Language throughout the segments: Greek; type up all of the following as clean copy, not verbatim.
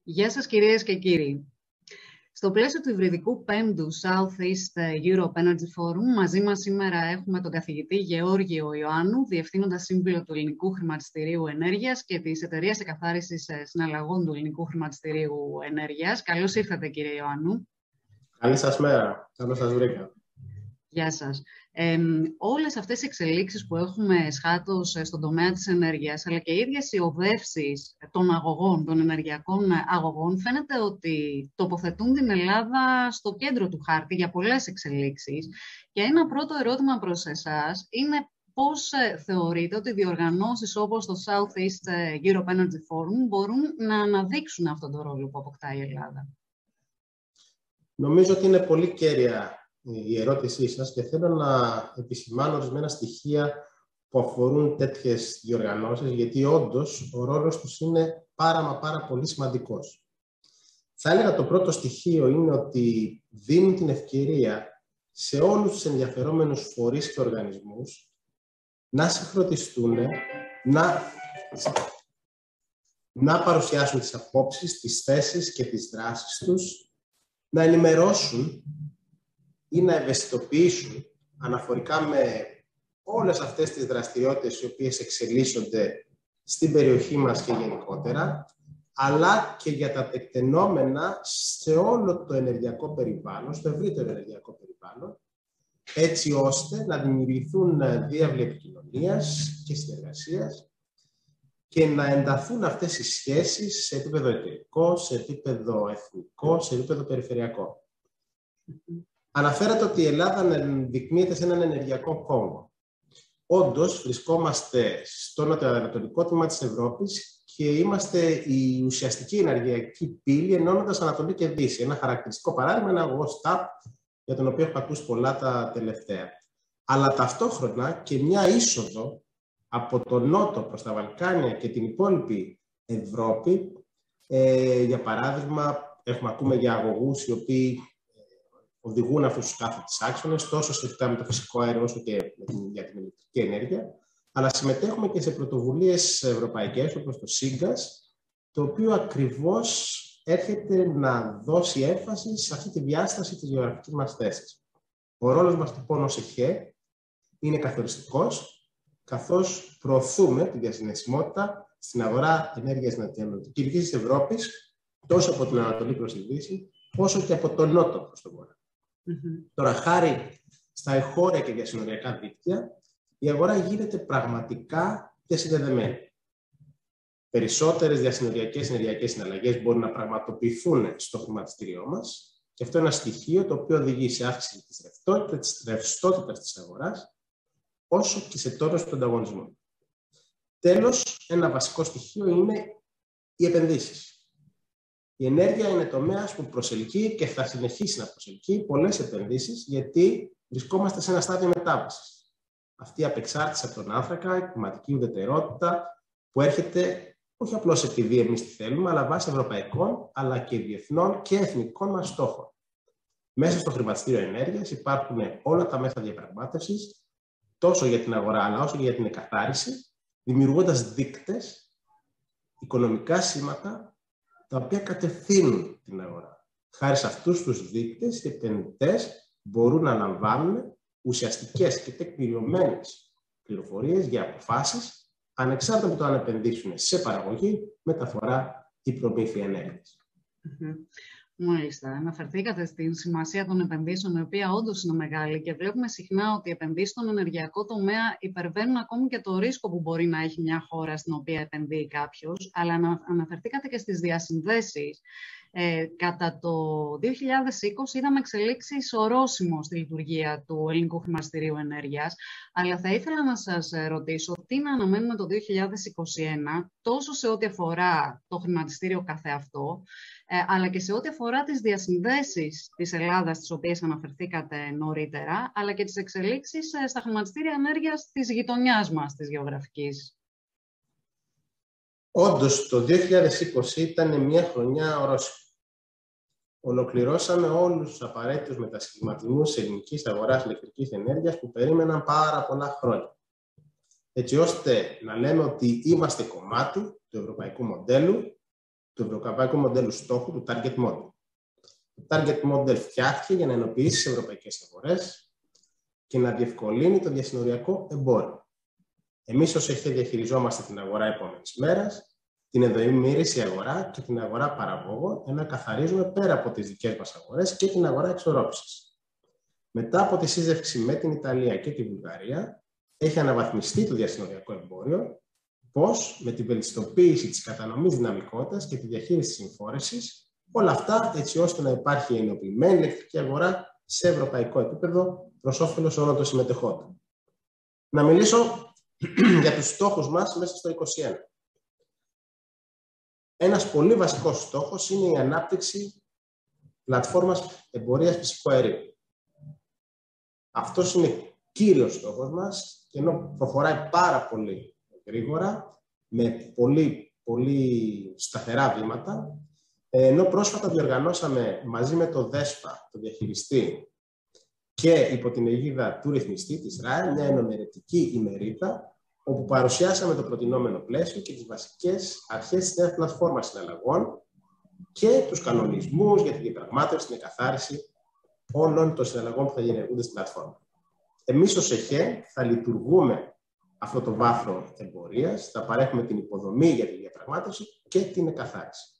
Γεια σας κυρίες και κύριοι. Στο πλαίσιο του υβριδικού 5ου Southeast Europe Energy Forum, μαζί μας σήμερα έχουμε τον καθηγητή Γεώργιο Ιωάννου, Διευθύνοντα Σύμβουλο του Ελληνικού Χρηματιστηρίου Ενέργειας και της Εταιρείας Εκαθάρισης Συναλλαγών του Ελληνικού Χρηματιστηρίου Ενέργειας. Καλώς ήρθατε, κύριε Ιωάννου. Καλή σας μέρα. Καλώς σας βρήκα. Γεια σας. Όλες αυτές οι εξελίξεις που έχουμε σχάτως στον τομέα της ενέργειας, αλλά και οι ίδιες οι οδεύσεις των αγωγών, των ενεργειακών αγωγών, φαίνεται ότι τοποθετούν την Ελλάδα στο κέντρο του χάρτη για πολλές εξελίξεις. Και ένα πρώτο ερώτημα προς εσάς είναι πώς θεωρείτε ότι διοργανώσεις όπως το Southeast Europe Energy Forum μπορούν να αναδείξουν αυτόν τον ρόλο που αποκτά η Ελλάδα? Νομίζω ότι είναι πολύ κέρια η ερώτησή σας και θέλω να επισημάνω ορισμένα στοιχεία που αφορούν τέτοιες διοργανώσεις, γιατί όντως ο ρόλος τους είναι πάρα πολύ σημαντικός. Θα έλεγα το πρώτο στοιχείο είναι ότι δίνουν την ευκαιρία σε όλους τους ενδιαφερόμενους φορείς και οργανισμούς να συγχρονιστούν, να παρουσιάσουν τις απόψεις, τις θέσεις και τις δράσεις τους, να ενημερώσουν ή να ευαισθητοποιήσουν αναφορικά με όλες αυτές τις δραστηριότητες οι οποίες εξελίσσονται στην περιοχή μας και γενικότερα, αλλά και για τα τεκτενόμενα σε όλο το ενεργειακό περιβάλλον, στο ευρύτερο ενεργειακό περιβάλλον, έτσι ώστε να δημιουργηθούν διάβλοι επικοινωνίας και συνεργασίας και να ενταθούν αυτές οι σχέσεις σε επίπεδο εταιρικό, σε επίπεδο εθνικό, σε επίπεδο περιφερειακό. Αναφέρατε ότι η Ελλάδα δεικνύεται σε έναν ενεργειακό κόμβο. Όντως, βρισκόμαστε στο νοτιοανατολικό τμήμα της Ευρώπης και είμαστε η ουσιαστική ενεργειακή πύλη ενώνοντας Ανατολή και Δύση. Ένα χαρακτηριστικό παράδειγμα, ένα αγωγό STAP, για τον οποίο έχω ακούσει πολλά τα τελευταία. Αλλά ταυτόχρονα και μια είσοδο από τον Νότο προς τα Βαλκάνια και την υπόλοιπη Ευρώπη. Για παράδειγμα, ακούμε για αγωγούς οι οποίοι οδηγούν αυτούς τους κάθετες άξονες, τόσο σχετικά με το φυσικό αέριο όσο και για την ηλεκτρική ενέργεια, αλλά συμμετέχουμε και σε πρωτοβουλίες ευρωπαϊκές όπως το SIGAS, το οποίο ακριβώς έρχεται να δώσει έμφαση σε αυτή τη διάσταση της γεωγραφικής μας θέσης. Ο ρόλος μας λοιπόν ως ΕΧΕ είναι καθοριστικός, καθώς προωθούμε τη διασυνδεσιμότητα στην αγορά ενέργειας της Ευρώπης, τόσο από την Ανατολή προς τη Δύση, όσο και από τον Νότο προς τον Βορρά. Τώρα, χάρη στα εχώρια και διασυνοριακά δίκτυα, η αγορά γίνεται πραγματικά διασυνδεδεμένη. Περισσότερες διασυνοριακές ενεργειακές συναλλαγές μπορούν να πραγματοποιηθούν στο χρηματιστήριό μας και αυτό είναι ένα στοιχείο το οποίο οδηγεί σε αύξηση της ρευστότητας της αγοράς, όσο και σε τόνωση του ανταγωνισμού. Τέλος, ένα βασικό στοιχείο είναι οι επενδύσεις. Η ενέργεια είναι τομέας που προσελκύει και θα συνεχίσει να προσελκύει πολλές επενδύσεις, γιατί βρισκόμαστε σε ένα στάδιο μετάβασης. Αυτή η απεξάρτηση από τον άνθρακα, η κλιματική ουδετερότητα, που έρχεται όχι απλώς επειδή εμείς τη θέλουμε, αλλά βάσει ευρωπαϊκών, αλλά και διεθνών και εθνικών μας στόχων. Μέσα στο χρηματιστήριο ενέργειας υπάρχουν όλα τα μέσα διαπραγμάτευσης, τόσο για την αγορά, αλλά όσο και για την εκαθάριση, δημιουργώντας δείκτες, οικονομικά σήματα, τα οποία κατευθύνουν την αγορά. Χάρη σε αυτούς τους δείκτες, οι επενδυτές μπορούν να λαμβάνουν ουσιαστικές και τεκμηριωμένες πληροφορίες για αποφάσεις, ανεξάρτητα από το αν επενδύσουν σε παραγωγή, μεταφορά ή προμήθεια ενέργειας. Μάλιστα. Αναφερθήκατε στην σημασία των επενδύσεων, η οποία όντως είναι μεγάλη και βλέπουμε συχνά ότι οι επενδύσεις στον ενεργειακό τομέα υπερβαίνουν ακόμη και το ρίσκο που μπορεί να έχει μια χώρα στην οποία επενδύει κάποιος. Αλλά αναφερθήκατε και στις διασυνδέσεις. Κατά το 2020 είδαμε εξελίξεις ορόσημο στη λειτουργία του Ελληνικού Χρηματιστηρίου Ενέργειας, αλλά θα ήθελα να σας ρωτήσω τι να αναμένουμε το 2021, τόσο σε ό,τι αφορά το χρηματιστήριο καθεαυτό, αλλά και σε ό,τι αφορά τις διασυνδέσεις της Ελλάδας, τις οποίες αναφερθήκατε νωρίτερα, αλλά και τις εξελίξεις στα χρηματιστήρια ενέργειας της γειτονιάς μας, της γεωγραφικής. Όντως, το 2020 ήταν μια χρονιά ορόσημο. Ολοκληρώσαμε όλους τους απαραίτητους μετασχηματισμούς της ελληνικής αγοράς ηλεκτρικής ενέργειας που περίμεναν πάρα πολλά χρόνια. Έτσι ώστε να λέμε ότι είμαστε κομμάτι του ευρωπαϊκού μοντέλου, του ευρωπαϊκού μοντέλου στόχου, του Target Model. Το Target Model φτιάχτηκε για να ενοποιήσει τις ευρωπαϊκές αγορές και να διευκολύνει το διασυνοριακό εμπόριο. Εμείς ως ΕΧΕ διαχειριζόμαστε την αγορά επόμενης μέρας, την ενδοημερήσια αγορά και την αγορά παραγόγων, ενώ καθαρίζουμε πέρα από τις δικές μας αγορές και την αγορά εξορρόπησης. Μετά από τη σύζευξη με την Ιταλία και τη Βουλγαρία, έχει αναβαθμιστεί το διασυνοριακό εμπόριο, πώς με την βελτιστοποίηση της κατανομής δυναμικότητας και τη διαχείριση της συμφόρησης, όλα αυτά έτσι ώστε να υπάρχει ενοποιημένη ηλεκτρική αγορά σε ευρωπαϊκό επίπεδο προς όφελος όλων των συμμετεχόντων. Να μιλήσω για τους στόχους μας μέσα στο 2021. Ένας πολύ βασικός στόχος είναι η ανάπτυξη πλατφόρμας εμπορίας φυσικού αερίου. Αυτός είναι κύριος στόχος μας και ενώ προχωράει πάρα πολύ γρήγορα, με πολύ σταθερά βήματα, ενώ πρόσφατα διοργανώσαμε μαζί με το ΔΕΣΠΑ, το διαχειριστή, και υπό την αιγίδα του ρυθμιστή της ΡΑΕ, μια ενημερωτική ημερίδα, όπου παρουσιάσαμε το προτινόμενο πλαίσιο και τις βασικές αρχές της νέας πλατφόρμας συναλλαγών και τους κανονισμούς για τη διαπραγμάτευση, την εκαθάριση όλων των συναλλαγών που θα διενεργούνται στην πλατφόρμα. Εμείς ως ΕΧΕ θα λειτουργούμε αυτό το βάθρο εμπορίας, θα παρέχουμε την υποδομή για τη διαπραγμάτευση και την εκαθάριση.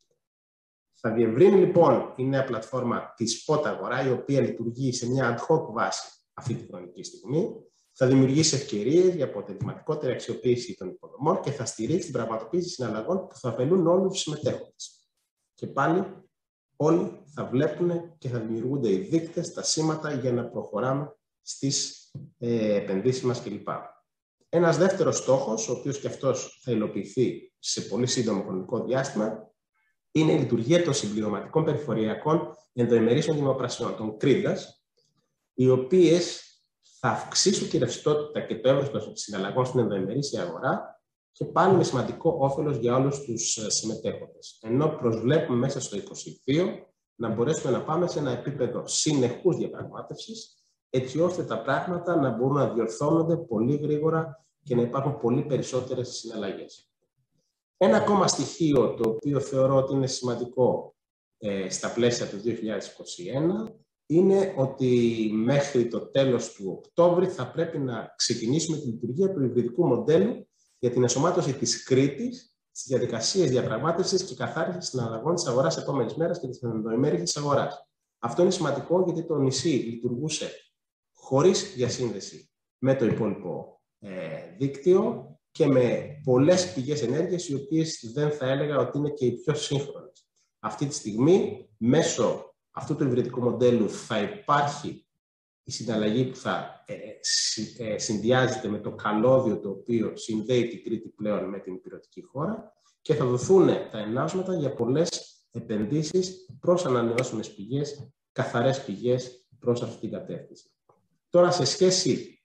Θα διευρύνει λοιπόν η νέα πλατφόρμα τη spot αγορά, η οποία λειτουργεί σε μια ad hoc βάση αυτή τη χρονική στιγμή, θα δημιουργήσει ευκαιρίες για αποτελεσματικότερη αξιοποίηση των υποδομών και θα στηρίξει την πραγματοποίηση συναλλαγών που θα ωφελούν όλους τους συμμετέχοντες. Και πάλι όλοι θα βλέπουν και θα δημιουργούνται οι δείκτες, τα σήματα για να προχωράμε στις επενδύσεις μας κλπ. Ένας δεύτερος στόχος, ο οποίος και αυτός θα υλοποιηθεί σε πολύ σύντομο χρονικό διάστημα, είναι η λειτουργία των συμπληρωματικών περιφοριακών ενδοημερήσεων δημοπρασιών, των CRIDAS, οι οποίες θα αυξήσουν τη ρευστότητα και το εύρος των συναλλαγών στην ενδοημερήσια αγορά και πάλι με σημαντικό όφελος για όλους τους συμμετέχοντες. Ενώ προσβλέπουμε μέσα στο 2022 να μπορέσουμε να πάμε σε ένα επίπεδο συνεχούς διαπραγμάτευσης, έτσι ώστε τα πράγματα να μπορούν να διορθώνονται πολύ γρήγορα και να υπάρχουν πολύ περισσότερες συναλλαγές. Ένα ακόμα στοιχείο το οποίο θεωρώ ότι είναι σημαντικό στα πλαίσια του 2021 είναι ότι μέχρι το τέλος του Οκτώβρη θα πρέπει να ξεκινήσουμε τη λειτουργία του υβριδικού μοντέλου για την ενσωμάτωση της Κρήτης στις διαδικασίες διαπραγμάτευσης και καθάρισης συναλλαγών της αγοράς επόμενης μέρας και της ενδοημέρησης αγοράς. Αυτό είναι σημαντικό γιατί το νησί λειτουργούσε χωρίς διασύνδεση με το υπόλοιπο δίκτυο και με πολλές πηγές ενέργειας, οι οποίες δεν θα έλεγα ότι είναι και οι πιο σύγχρονες. Αυτή τη στιγμή, μέσω αυτού του υβριδικού μοντέλου, θα υπάρχει η συναλλαγή που θα συνδυάζεται με το καλώδιο το οποίο συνδέει την Κρήτη πλέον με την υπηρετική χώρα και θα δοθούν τα ενάυσματα για πολλές επενδύσεις προς ανανεώσιμες πηγές, καθαρές πηγές προς αυτή την κατεύθυνση. Τώρα, σε σχέση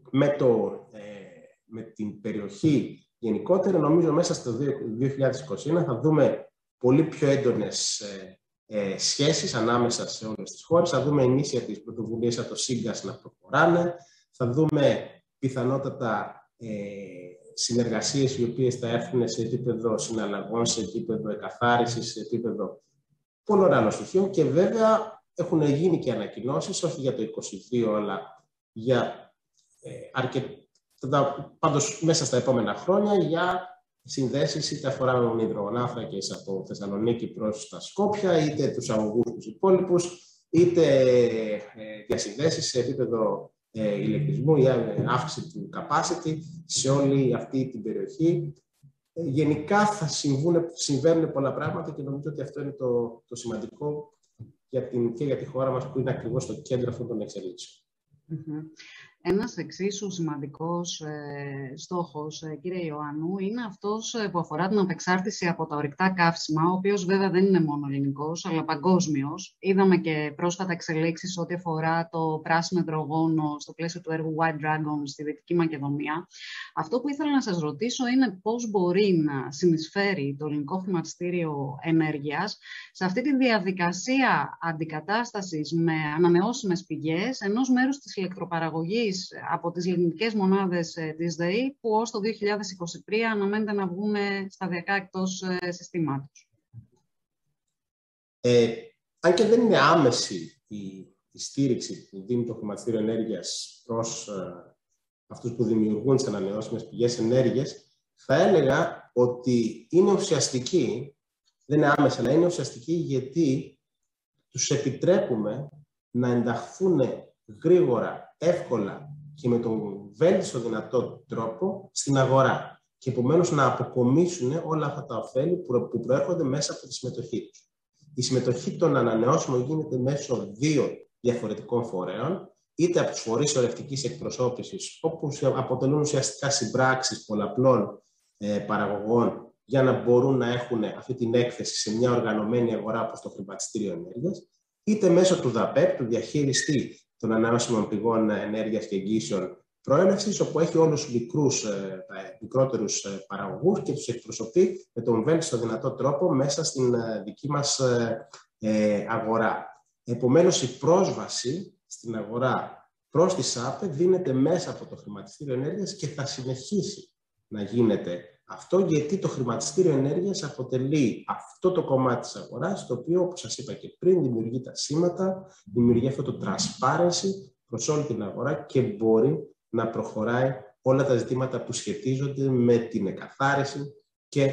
με την περιοχή γενικότερα, νομίζω μέσα στο 2021 θα δούμε πολύ πιο έντονες σχέσεις ανάμεσα σε όλες τις χώρες. Θα δούμε ενίσχυα τις πρωτοβουλίες από το ΣΥΓΚΑΣ να προχωράνε. Θα δούμε πιθανότατα συνεργασίες οι οποίες θα έρθουν σε επίπεδο συναλλαγών, σε επίπεδο εκαθάρισης, σε επίπεδο πολλών άλλων στοιχείων. Και βέβαια έχουν γίνει και ανακοινώσεις, όχι για το 2022, αλλά για πάντως μέσα στα επόμενα χρόνια, για συνδέσεις είτε αφορά υδρογονάνθρακες από Θεσσαλονίκη προς τα Σκόπια, είτε τους αγωγούς τους υπόλοιπους, είτε διασυνδέσεις σε επίπεδο ηλεκτρισμού ή αύξηση του capacity σε όλη αυτή την περιοχή. Γενικά θα συμβαίνουν πολλά πράγματα και νομίζω ότι αυτό είναι το σημαντικό και για τη χώρα μας, που είναι ακριβώς στο κέντρο αυτών των εξελίξεων. Ένας εξίσου σημαντικός στόχος, κύριε Ιωάννου, είναι αυτός που αφορά την απεξάρτηση από τα ορυκτά καύσιμα, ο οποίος βέβαια δεν είναι μόνο ελληνικός, αλλά παγκόσμιος. Είδαμε και πρόσφατα εξελίξεις ό,τι αφορά το πράσινο υδρογόνο στο πλαίσιο του έργου White Dragon στη Δυτική Μακεδονία. Αυτό που ήθελα να σας ρωτήσω είναι πώς μπορεί να συνεισφέρει το ελληνικό χρηματιστήριο ενέργειας σε αυτή τη διαδικασία αντικατάστασης με ανανεώσιμες πηγές ενός μέρους της ηλεκτροπαραγωγής από τις λιχνικές μονάδες της ΔΕΗ, που ως το 2023 αναμένεται να βγουν σταδιακά εκτός συστήματος. Αν και δεν είναι άμεση η στήριξη που δίνει το χρηματιστήριο ενέργειας προς αυτούς που δημιουργούν τις ανανεώσιμες πηγές ενέργειας, θα έλεγα ότι είναι ουσιαστική, δεν είναι άμεσα, αλλά είναι ουσιαστική γιατί τους επιτρέπουμε να ενταχθούν γρήγορα, εύκολα και με τον βέλτιστο δυνατό τρόπο στην αγορά και επομένως να αποκομίσουν όλα αυτά τα ωφέλη που προέρχονται μέσα από τη συμμετοχή τους. Η συμμετοχή των ανανεώσιμων γίνεται μέσω δύο διαφορετικών φορέων, είτε από τους φορείς ορευτικής εκπροσώπησης, όπου αποτελούν ουσιαστικά συμπράξεις πολλαπλών παραγωγών για να μπορούν να έχουν αυτή την έκθεση σε μια οργανωμένη αγορά όπως το χρηματιστήριο ενέργειας, είτε μέσω του ΔΑΠΕΠ, του διαχειριστή των ανανεώσιμων πηγών ενέργειας και εγγύσεων προέλευσης, όπου έχει όλους τους μικρότερους παραγωγούς και τους εκπροσωπεί με τον βέλτιστο δυνατό τρόπο μέσα στην δική μας αγορά. Επομένως, η πρόσβαση στην αγορά προς τη ΣΑΠΕ δίνεται μέσα από το χρηματιστήριο ενέργειας και θα συνεχίσει να γίνεται αυτό, γιατί το χρηματιστήριο ενέργειας αποτελεί αυτό το κομμάτι της αγοράς, το οποίο, όπως σας είπα και πριν, δημιουργεί τα σήματα, δημιουργεί αυτό το transparency προς όλη την αγορά και μπορεί να προχωράει όλα τα ζητήματα που σχετίζονται με την εκαθάριση και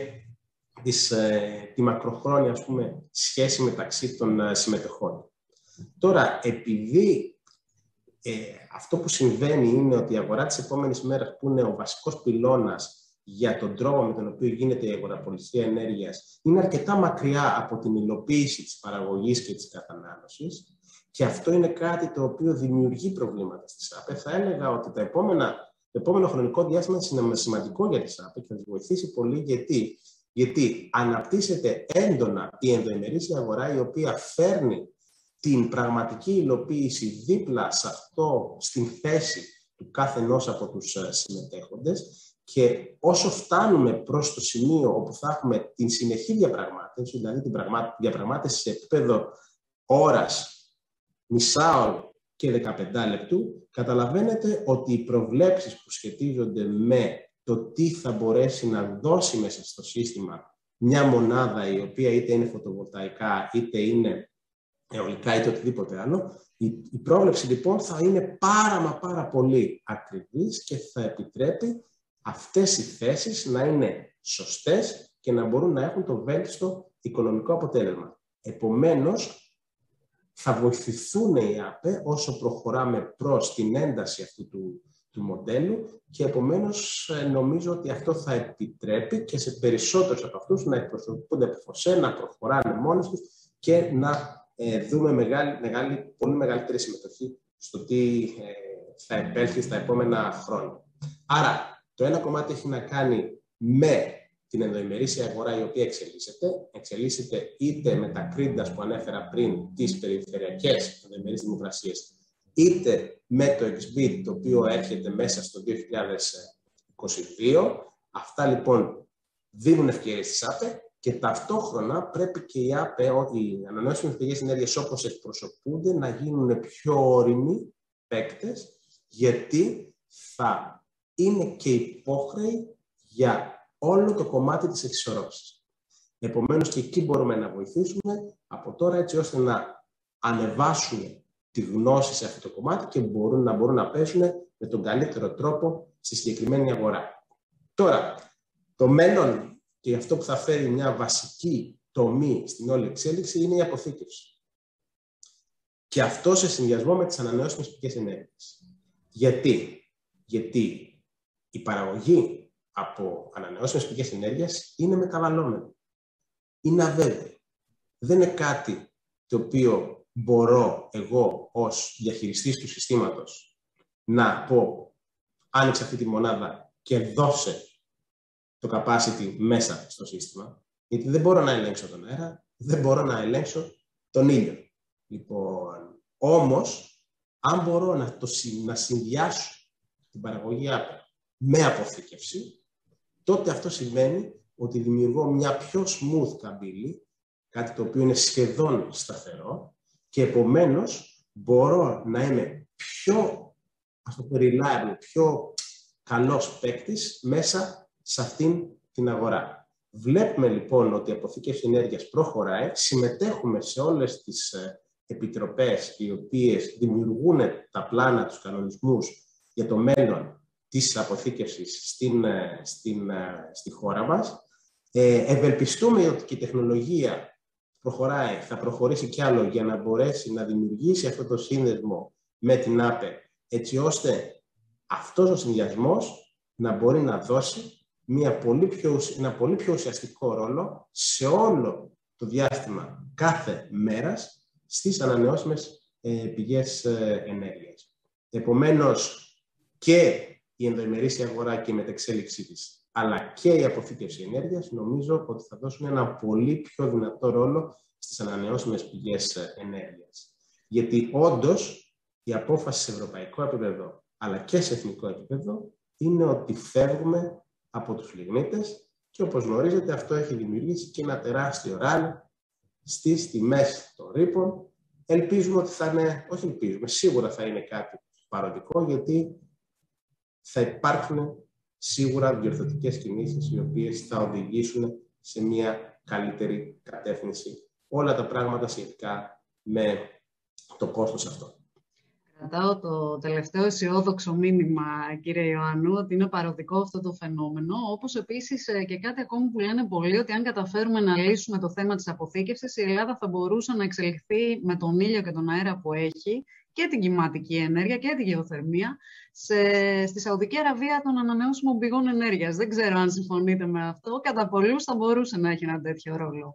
τη μακροχρόνια, ας πούμε, σχέση μεταξύ των συμμετεχών. Τώρα, επειδή αυτό που συμβαίνει είναι ότι η αγορά της επόμενης μέρας, που είναι ο βασικός πυλώνας για τον τρόπο με τον οποίο γίνεται η αγοραπολισία ενέργειας, είναι αρκετά μακριά από την υλοποίηση της παραγωγής και της κατανάλωσης, και αυτό είναι κάτι το οποίο δημιουργεί προβλήματα στη ΣΑΠΕ. Θα έλεγα ότι το επόμενο χρονικό διάστημα είναι σημαντικό για τη ΣΑΠΕ και θα τη βοηθήσει πολύ, γιατί αναπτύσσεται έντονα η ενδοημερήσια αγορά, η οποία φέρνει την πραγματική υλοποίηση δίπλα σε αυτό, στην θέση του κάθε ενός από τους συμμετέχοντες, και όσο φτάνουμε προς το σημείο όπου θα έχουμε την συνεχή διαπραγμάτευση, δηλαδή την διαπραγμάτευση σε επίπεδο ώρας, μισάωρο και 15 λεπτού, καταλαβαίνετε ότι οι προβλέψεις που σχετίζονται με το τι θα μπορέσει να δώσει μέσα στο σύστημα μια μονάδα, η οποία είτε είναι φωτοβολταϊκά, είτε είναι αιωλικά, είτε οτιδήποτε άλλο, η πρόβλεψη λοιπόν θα είναι πάρα πολύ ακριβής και θα επιτρέπει αυτές οι θέσεις να είναι σωστές και να μπορούν να έχουν το βέλτιστο οικονομικό αποτέλεσμα. Επομένως, θα βοηθηθούν οι ΑΠΕ όσο προχωράμε προς την ένταση αυτού του μοντέλου, και επομένως νομίζω ότι αυτό θα επιτρέπει και σε περισσότερους από αυτούς να εκπροσωπούνται από ΦΟΣΕ, να προχωράνε μόνοι τους και να δούμε πολύ μεγαλύτερη συμμετοχή στο τι θα επέλθει στα επόμενα χρόνια. Άρα, το ένα κομμάτι έχει να κάνει με την ενδοημερήσια αγορά, η οποία εξελίσσεται είτε με τα κρίντα που ανέφερα πριν, τις περιφερειακές ενδοημερείς δημοκρασίες, είτε με το XBIT, το οποίο έρχεται μέσα στο 2022. Αυτά λοιπόν δίνουν ευκαιρίες στις ΑΠΕ, και ταυτόχρονα πρέπει και οι ΑΠΕ, οι ανανεώσιμες πηγές ενέργειας όπως εκπροσωπούνται, να γίνουν πιο όριμοι παίκτες, γιατί θα είναι και υπόχρεοι για όλο το κομμάτι της εξισορρόπησης. Επομένως, και εκεί μπορούμε να βοηθήσουμε από τώρα, έτσι ώστε να ανεβάσουν τη γνώση σε αυτό το κομμάτι και να μπορούν να πέσουν με τον καλύτερο τρόπο στη συγκεκριμένη αγορά. Τώρα, το μέλλον και αυτό που θα φέρει μια βασική τομή στην όλη εξέλιξη είναι η αποθήκευση. Και αυτό σε συνδυασμό με τις ανανεώσιμες πηγές ενέργειας. Γιατί η παραγωγή από ανανεώσιμες πηγές ενέργειας είναι μεταβαλλόμενη. Είναι αβέβαιη. Δεν είναι κάτι το οποίο μπορώ εγώ ως διαχειριστής του συστήματος να πω, άνοιξε αυτή τη μονάδα και δώσε το capacity μέσα στο σύστημα, γιατί δεν μπορώ να ελέγξω τον αέρα, δεν μπορώ να ελέγξω τον ήλιο. Λοιπόν, όμως, αν μπορώ να συνδυάσω την παραγωγή με αποθήκευση, τότε αυτό σημαίνει ότι δημιουργώ μια πιο smooth καμπύλη, κάτι το οποίο είναι σχεδόν σταθερό, και επομένως μπορώ να είμαι πιο reliable, πιο καλός παίκτης μέσα σε αυτήν την αγορά. Βλέπουμε λοιπόν ότι η αποθήκευση ενέργειας προχωράει, συμμετέχουμε σε όλες τις επιτροπές οι οποίες δημιουργούν τα πλάνα, τους κανονισμούς για το μέλλον της αποθήκευσης στη χώρα μας. Ευελπιστούμε ότι και η τεχνολογία προχωράει, θα προχωρήσει κι άλλο για να μπορέσει να δημιουργήσει αυτό το σύνδεσμο με την ΑΠΕ, έτσι ώστε αυτός ο συνδυασμός να μπορεί να δώσει ένα πολύ πιο ουσιαστικό ρόλο σε όλο το διάστημα κάθε μέρας στις ανανεώσιμες πηγές ενέργειας. Επομένως, και η ενδοημερήσια αγορά και η μετεξέλιξή της, αλλά και η αποθήκευση ενέργειας, νομίζω ότι θα δώσουν ένα πολύ πιο δυνατό ρόλο στις ανανεώσιμες πηγές ενέργειας. Γιατί όντως η απόφαση σε ευρωπαϊκό επίπεδο, αλλά και σε εθνικό επίπεδο, είναι ότι φεύγουμε από τους λιγνίτες και όπως γνωρίζετε αυτό έχει δημιουργήσει και ένα τεράστιο ράλι στις τιμές των ρήπων. Ελπίζουμε ότι θα είναι, όχι ελπίζουμε, σίγουρα θα είναι κάτι παροδικό, γιατί θα υπάρχουν σίγουρα διορθωτικές κινήσεις οι οποίες θα οδηγήσουν σε μια καλύτερη κατεύθυνση όλα τα πράγματα σχετικά με το κόστος αυτό. Κρατάω το τελευταίο αισιόδοξο μήνυμα, κύριε Ιωάννου, ότι είναι παροδικό αυτό το φαινόμενο, όπως επίσης και κάτι ακόμη που λένε πολλοί, ότι αν καταφέρουμε να λύσουμε το θέμα της αποθήκευσης, η Ελλάδα θα μπορούσε να εξελιχθεί με τον ήλιο και τον αέρα που έχει και την κυματική ενέργεια και τη γεωθερμία στη Σαουδική Αραβία των ανανεώσιμων πηγών ενέργειας. Δεν ξέρω αν συμφωνείτε με αυτό. Κατά πολλούς θα μπορούσε να έχει ένα τέτοιο ρόλο.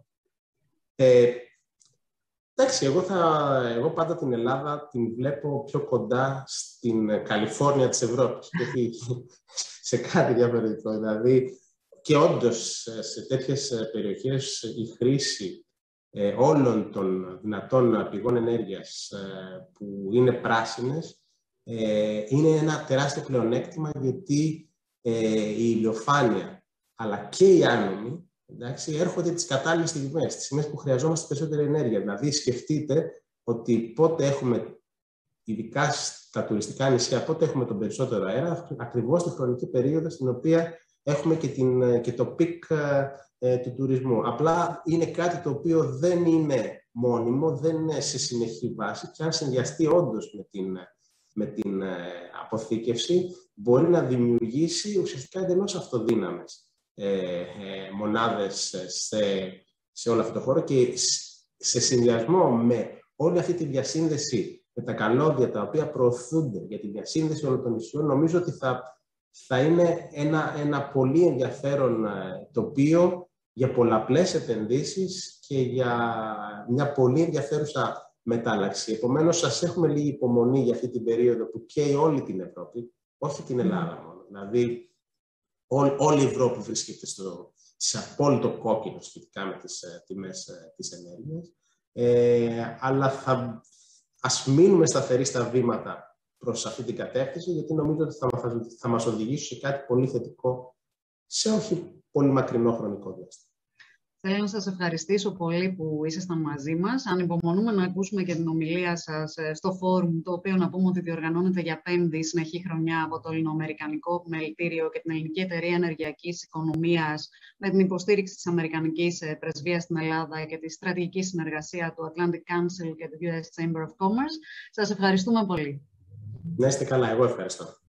Εντάξει, εγώ πάντα την Ελλάδα την βλέπω πιο κοντά στην Καλιφόρνια της Ευρώπης. Γιατί σε κάτι διαφορετικό. Δηλαδή, και όντως σε τέτοιες περιοχές η χρήση όλων των δυνατών πηγών ενέργειας που είναι πράσινες είναι ένα τεράστιο πλεονέκτημα, γιατί η ηλιοφάνεια αλλά και οι άνεμοι, εντάξει, έρχονται τις κατάλληλες στιγμές, τις στιγμές που χρειαζόμαστε περισσότερη ενέργεια. Δηλαδή, σκεφτείτε ότι πότε έχουμε, ειδικά στα τουριστικά νησιά, πότε έχουμε τον περισσότερο αέρα, ακριβώς τη χρονική περίοδο στην οποία έχουμε και το πικ του τουρισμού. Απλά είναι κάτι το οποίο δεν είναι μόνιμο, δεν είναι σε συνεχή βάση, και αν συνδυαστεί όντως με την αποθήκευση, μπορεί να δημιουργήσει ουσιαστικά εντελώς αυτοδύναμες μονάδες σε όλο αυτό το χώρο, και σε συνδυασμό με όλη αυτή τη διασύνδεση, με τα καλώδια τα οποία προωθούνται για τη διασύνδεση όλων των νησιών, νομίζω ότι θα είναι ένα πολύ ενδιαφέρον τοπίο για πολλαπλές επενδύσεις και για μια πολύ ενδιαφέρουσα μετάλλαξη. Επομένως, σας έχουμε λίγη υπομονή για αυτή την περίοδο που καίει όλη την Ευρώπη, όχι την Ελλάδα μόνο. Δηλαδή, όλη η Ευρώπη βρίσκεται σε απόλυτο κόκκινο σχετικά με τις τιμές της ενέργειας. Αλλά ας μείνουμε σταθεροί στα βήματα προς αυτή την κατεύθυνση, γιατί νομίζω ότι θα μας οδηγήσει σε κάτι πολύ θετικό σε όχι πολύ μακρινό χρονικό διάστημα. Θέλω να σας ευχαριστήσω πολύ που ήσασταν μαζί μας. Ανυπομονούμε να ακούσουμε και την ομιλία σας στο φόρουμ, το οποίο να πούμε ότι διοργανώνεται για 5η συνεχή χρονιά από το Ελληνοαμερικανικό Επιμελητήριο και την Ελληνική Εταιρεία Ενεργειακής Οικονομίας, με την υποστήριξη της Αμερικανικής Πρεσβείας στην Ελλάδα και τη στρατηγική συνεργασία του Atlantic Council και του US Chamber of Commerce. Σας ευχαριστούμε πολύ. Να είστε καλά, εγώ ευχαριστώ.